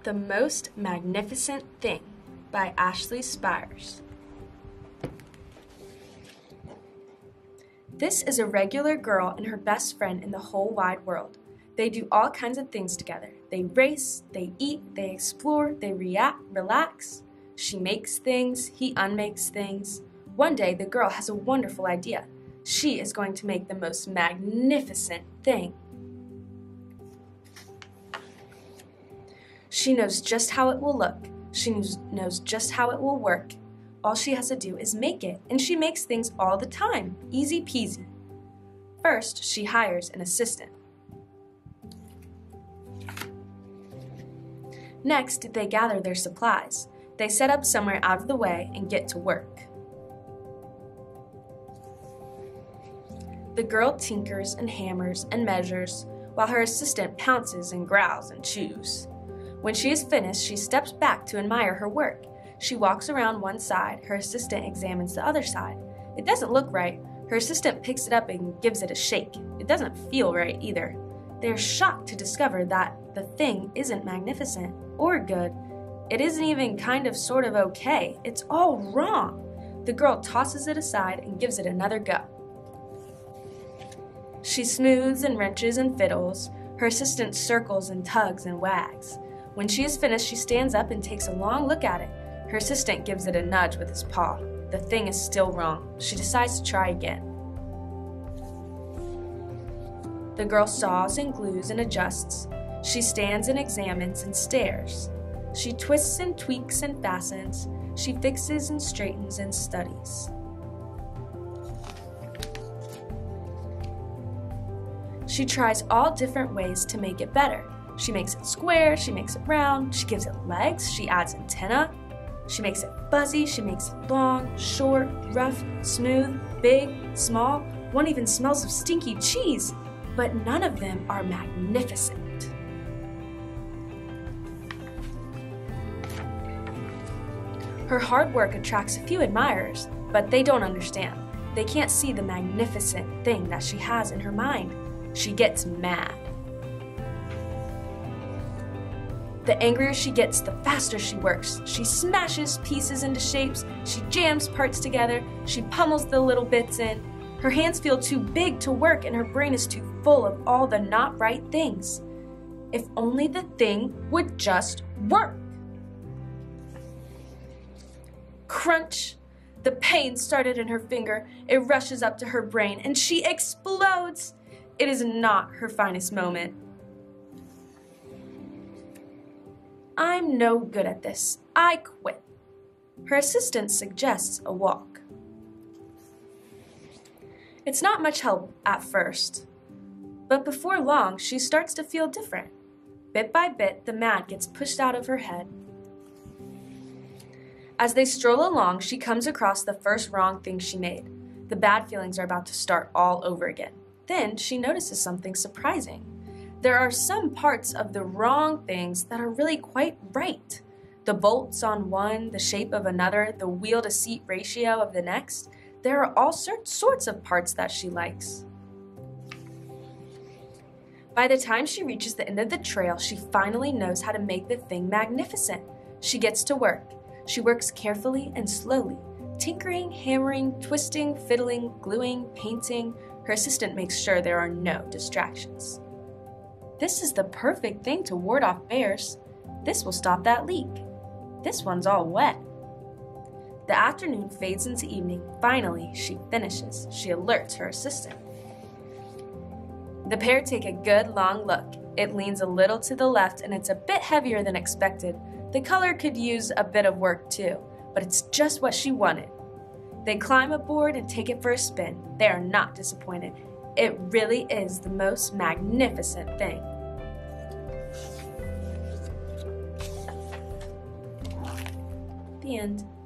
The Most Magnificent Thing by Ashley Spires. This is a regular girl and her best friend in the whole wide world. They do all kinds of things together. They race, they eat, they explore, they relax. She makes things, he unmakes things. One day, the girl has a wonderful idea. She is going to make the most magnificent thing. She knows just how it will look. She knows just how it will work. All she has to do is make it, and she makes things all the time. Easy peasy. First, she hires an assistant. Next, they gather their supplies. They set up somewhere out of the way and get to work. The girl tinkers and hammers and measures, while her assistant pounces and growls and chews. When she is finished, she steps back to admire her work. She walks around one side, her assistant examines the other side. It doesn't look right. Her assistant picks it up and gives it a shake. It doesn't feel right either. They are shocked to discover that the thing isn't magnificent or good. It isn't even kind of sort of okay. It's all wrong. The girl tosses it aside and gives it another go. She smooths and wrenches and fiddles. Her assistant circles and tugs and wags. When she is finished, she stands up and takes a long look at it. Her assistant gives it a nudge with his paw. The thing is still wrong. She decides to try again. The girl saws and glues and adjusts. She stands and examines and stares. She twists and tweaks and fastens. She fixes and straightens and studies. She tries all different ways to make it better. She makes it square, she makes it round, she gives it legs, she adds antenna. She makes it fuzzy, she makes it long, short, rough, smooth, big, small. One even smells of stinky cheese, but none of them are magnificent. Her hard work attracts a few admirers, but they don't understand. They can't see the magnificent thing that she has in her mind. She gets mad. The angrier she gets, the faster she works. She smashes pieces into shapes, she jams parts together, she pummels the little bits in. Her hands feel too big to work and her brain is too full of all the not right things. If only the thing would just work. Crunch! The pain started in her finger. It rushes up to her brain and she explodes. It is not her finest moment. I'm no good at this. I quit. Her assistant suggests a walk. It's not much help at first, but before long, she starts to feel different. Bit by bit, the mad gets pushed out of her head. As they stroll along, she comes across the first wrong thing she made. The bad feelings are about to start all over again. Then she notices something surprising. There are some parts of the wrong things that are really quite right. The bolts on one, the shape of another, the wheel-to-seat ratio of the next. There are all sorts of parts that she likes. By the time she reaches the end of the trail, she finally knows how to make the thing magnificent. She gets to work. She works carefully and slowly, tinkering, hammering, twisting, fiddling, gluing, painting. Her assistant makes sure there are no distractions. This is the perfect thing to ward off bears. This will stop that leak. This one's all wet. The afternoon fades into evening. Finally, she finishes. She alerts her assistant. The pair take a good long look. It leans a little to the left and it's a bit heavier than expected. The color could use a bit of work too, but it's just what she wanted. They climb aboard and take it for a spin. They are not disappointed. It really is the most magnificent thing. The end.